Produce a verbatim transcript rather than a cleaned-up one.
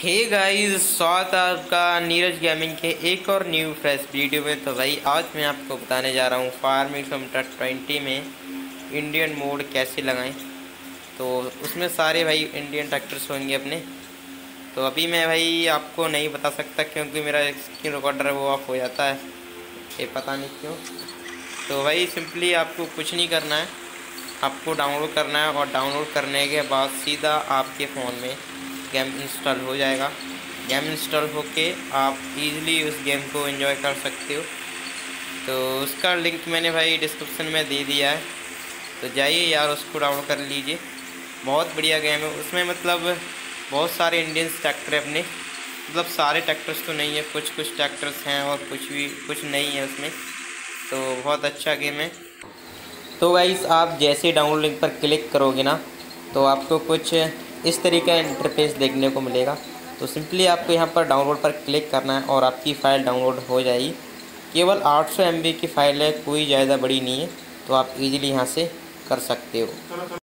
Hey guys, स्वागत है आपका नीरज गेमिंग के एक और न्यू फ्रेश वीडियो में। तो भाई आज मैं आपको बताने जा रहा हूँ फार्मिंग सिमुलेटर ट्वेंटी में इंडियन मोड कैसे लगाएं। तो उसमें सारे भाई इंडियन ट्रैक्टर्स होंगे अपने। तो अभी मैं भाई आपको नहीं बता सकता क्योंकि मेरा स्क्रीन रिकॉर्डर है वो ऑफ हो जाता है, ये पता नहीं क्यों। तो भाई सिंपली आपको कुछ नहीं करना है, आपको डाउनलोड करना है और डाउनलोड करने के बाद सीधा आपके फ़ोन में गेम इंस्टॉल हो जाएगा। गेम इंस्टॉल होके आप इजीली उस गेम को एंजॉय कर सकते हो। तो उसका लिंक मैंने भाई डिस्क्रिप्शन में दे दिया है, तो जाइए यार उसको डाउनलोड कर लीजिए। बहुत बढ़िया गेम है। उसमें मतलब बहुत सारे इंडियन ट्रैक्टर है अपने, मतलब सारे ट्रैक्टर्स तो नहीं है, कुछ कुछ ट्रैक्टर्स हैं और कुछ भी कुछ नहीं है उसमें। तो बहुत अच्छा गेम है। तो गाइस आप जैसे डाउनलोड लिंक पर क्लिक करोगे ना तो आपको कुछ इस तरीके का इंटरफेस देखने को मिलेगा। तो सिंपली आपको यहाँ पर डाउनलोड पर क्लिक करना है और आपकी फ़ाइल डाउनलोड हो जाएगी। केवल आठ सौ एम बी की फ़ाइल है, कोई ज़्यादा बड़ी नहीं है, तो आप इजीली यहाँ से कर सकते हो।